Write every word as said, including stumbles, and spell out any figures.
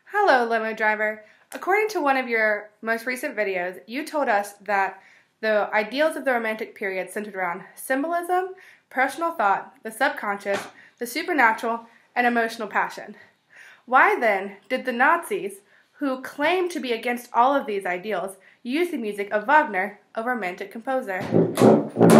Hello, limo driver. According to one of your most recent videos, you told us that the ideals of the Romantic period centered around symbolism, personal thought, the subconscious, the supernatural, and emotional passion. Why then did the Nazis, who claimed to be against all of these ideals, use the music of Wagner, a Romantic composer?